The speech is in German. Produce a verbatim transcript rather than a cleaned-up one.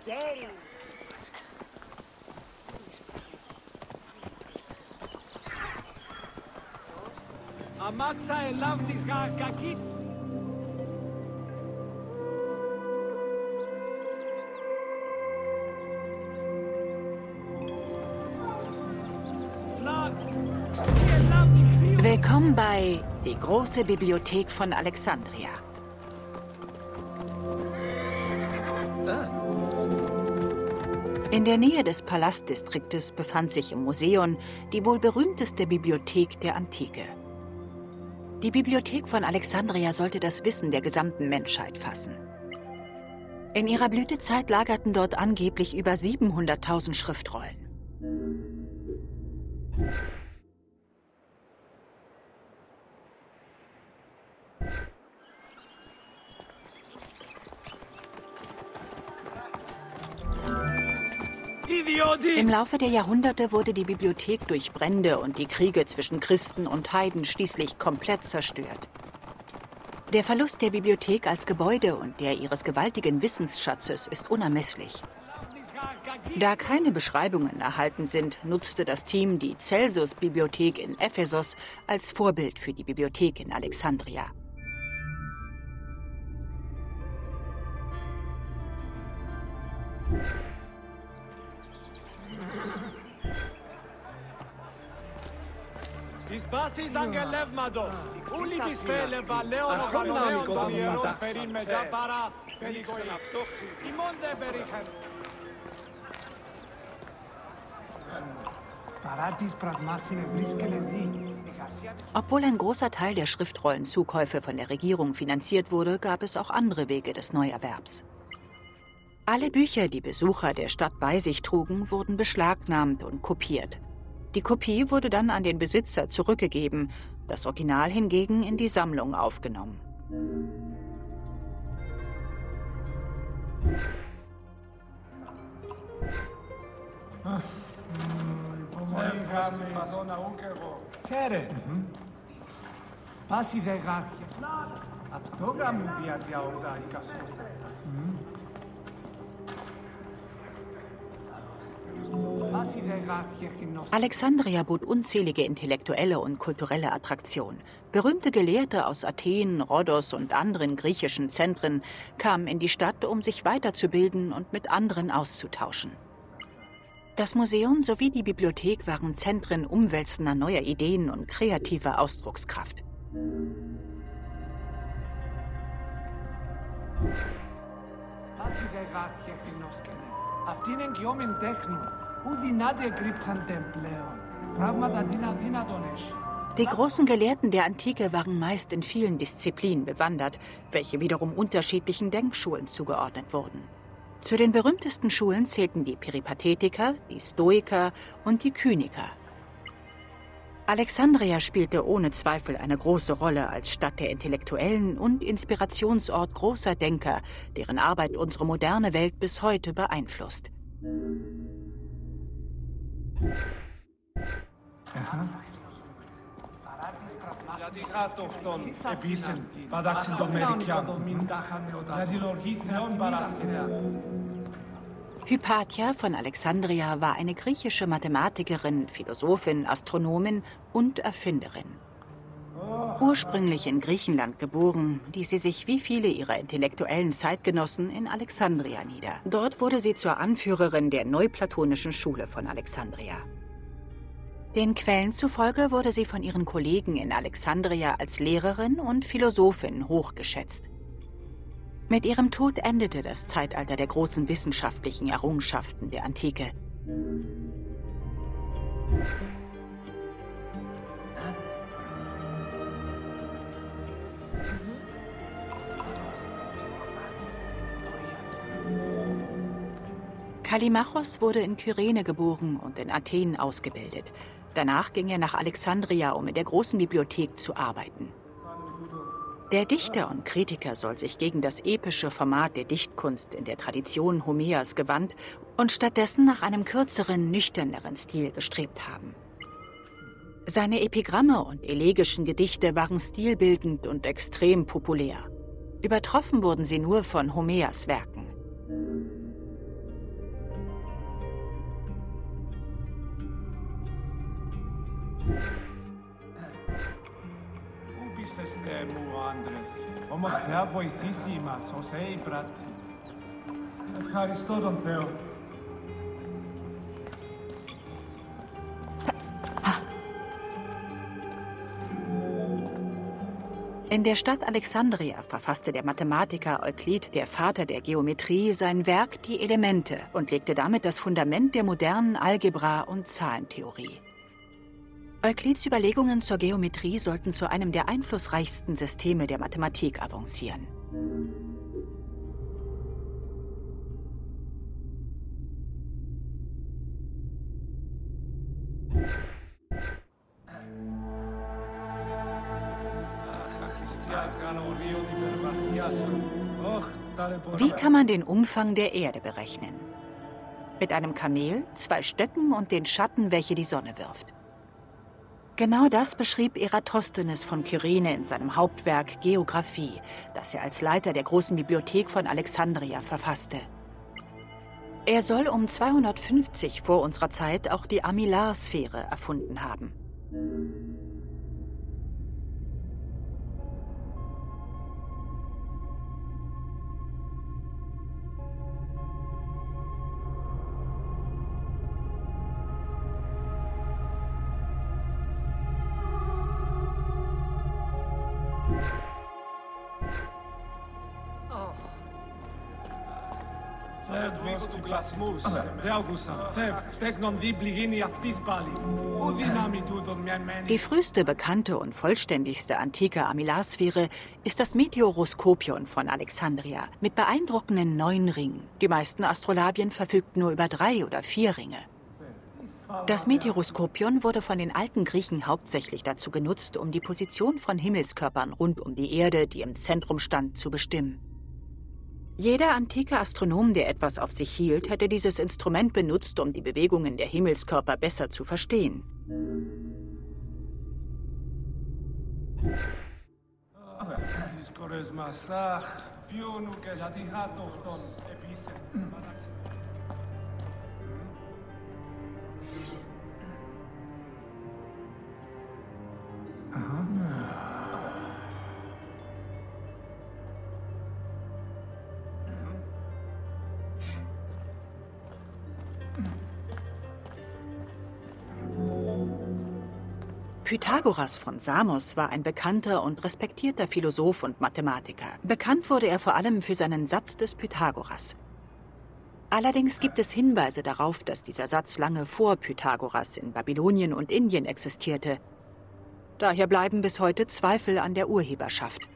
Αμάξα ελάβδης κακή. Willkommen bei Die große Bibliothek von Alexandria. In der Nähe des Palastdistriktes befand sich im Museum die wohl berühmteste Bibliothek der Antike. Die Bibliothek von Alexandria sollte das Wissen der gesamten Menschheit fassen. In ihrer Blütezeit lagerten dort angeblich über siebenhunderttausend Schriftrollen. Im Laufe der Jahrhunderte wurde die Bibliothek durch Brände und die Kriege zwischen Christen und Heiden schließlich komplett zerstört. Der Verlust der Bibliothek als Gebäude und der ihres gewaltigen Wissensschatzes ist unermesslich. Da keine Beschreibungen erhalten sind, nutzte das Team die Celsus-Bibliothek in Ephesos als Vorbild für die Bibliothek in Alexandria. Της πάσης αγγελεύματος, ούλοι πιστέλε βαλαίων οργανωμένων των ιερών περί μετά παρά περικοή. Ημών δεν περίχαν. Παρά τις πραγμάσινε βρίσκελε δι. Obwohl ein großer Teil der Schriftrollenzukäufe von der Regierung finanziert wurde, gab es auch andere Wege des Neuerwerbs. Alle Bücher, die Besucher der Stadt bei sich trugen, wurden beschlagnahmt und kopiert. Die Kopie wurde dann an den Besitzer zurückgegeben, das Original hingegen in die Sammlung aufgenommen. Alexandria bot unzählige intellektuelle und kulturelle Attraktionen. Berühmte Gelehrte aus Athen, Rhodos und anderen griechischen Zentren kamen in die Stadt, um sich weiterzubilden und mit anderen auszutauschen. Das Museum sowie die Bibliothek waren Zentren umwälzender neuer Ideen und kreativer Ausdruckskraft. Die großen Gelehrten der Antike waren meist in vielen Disziplinen bewandert, welche wiederum unterschiedlichen Denkschulen zugeordnet wurden. Zu den berühmtesten Schulen zählten die Peripatetiker, die Stoiker und die Kyniker. Alexandria spielte ohne Zweifel eine große Rolle als Stadt der Intellektuellen und Inspirationsort großer Denker, deren Arbeit unsere moderne Welt bis heute beeinflusst. Hypatia von Alexandria war eine griechische Mathematikerin, Philosophin, Astronomin und Erfinderin. Ursprünglich in Griechenland geboren, ließ sie sich wie viele ihrer intellektuellen Zeitgenossen in Alexandria nieder. Dort wurde sie zur Anführerin der neuplatonischen Schule von Alexandria. Den Quellen zufolge wurde sie von ihren Kollegen in Alexandria als Lehrerin und Philosophin hochgeschätzt. Mit ihrem Tod endete das Zeitalter der großen wissenschaftlichen Errungenschaften der Antike. Kallimachos wurde in Kyrene geboren und in Athen ausgebildet. Danach ging er nach Alexandria, um in der großen Bibliothek zu arbeiten. Der Dichter und Kritiker soll sich gegen das epische Format der Dichtkunst in der Tradition Homers gewandt und stattdessen nach einem kürzeren, nüchterneren Stil gestrebt haben. Seine Epigramme und elegischen Gedichte waren stilbildend und extrem populär. Übertroffen wurden sie nur von Homers Werken. Χριστέ μου, άντρες. Όμως Θεά βοηθήσει μας, ως ει πράτη. Ευχαριστώ τον Θεό. In der Stadt Alexandria verfasste der Mathematiker Euklid, der Vater der Geometrie, sein Werk Die Elemente und legte damit das Fundament der modernen Algebra und Zahlentheorie. Euklids Überlegungen zur Geometrie sollten zu einem der einflussreichsten Systeme der Mathematik avancieren. Wie kann man den Umfang der Erde berechnen? Mit einem Kamel, zwei Stöcken und den Schatten, welche die Sonne wirft. Genau das beschrieb Eratosthenes von Kyrene in seinem Hauptwerk Geographie, das er als Leiter der großen Bibliothek von Alexandria verfasste. Er soll um zweihundertfünfzig vor unserer Zeit auch die Armillarsphäre erfunden haben. Die früheste bekannte und vollständigste antike Armillarsphäre ist das Meteoroskopion von Alexandria mit beeindruckenden neun Ringen. Die meisten Astrolabien verfügten nur über drei oder vier Ringe. Das Meteoroskopion wurde von den alten Griechen hauptsächlich dazu genutzt, um die Position von Himmelskörpern rund um die Erde, die im Zentrum stand, zu bestimmen. Jeder antike Astronom, der etwas auf sich hielt, hätte dieses Instrument benutzt, um die Bewegungen der Himmelskörper besser zu verstehen. Pythagoras von Samos war ein bekannter und respektierter Philosoph und Mathematiker. Bekannt wurde er vor allem für seinen Satz des Pythagoras. Allerdings gibt es Hinweise darauf, dass dieser Satz lange vor Pythagoras in Babylonien und Indien existierte. Daher bleiben bis heute Zweifel an der Urheberschaft.